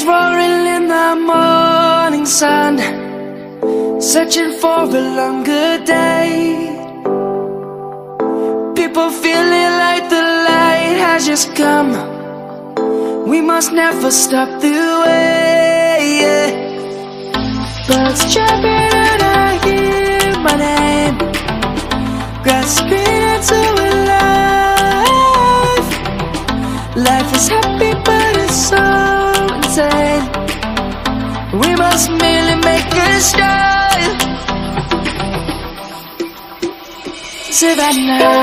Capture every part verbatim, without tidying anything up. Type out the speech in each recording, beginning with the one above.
roaring in the morning sun, searching for a longer day. People feeling like the light has just come. We must never stop the way, yeah. Birds chirping and I hear my name, grasping into a life. Life is happy but it's so insane. We must merely make a start. Savannah,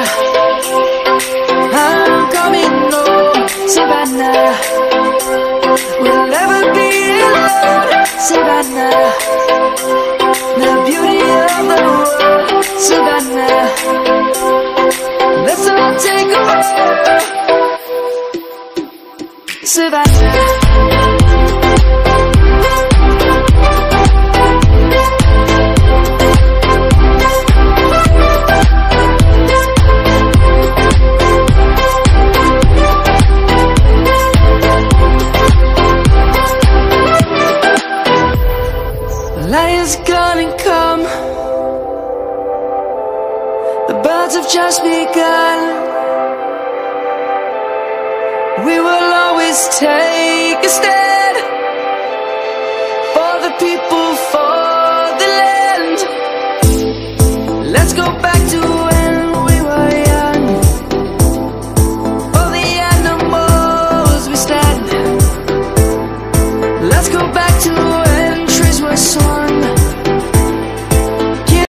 I'm coming home. Savannah, we'll never be alone. Savannah, the beauty of the world. Savannah, let's all take a walk. Savannah. Light is gonna come. The birds have just begun. We will always take a stand.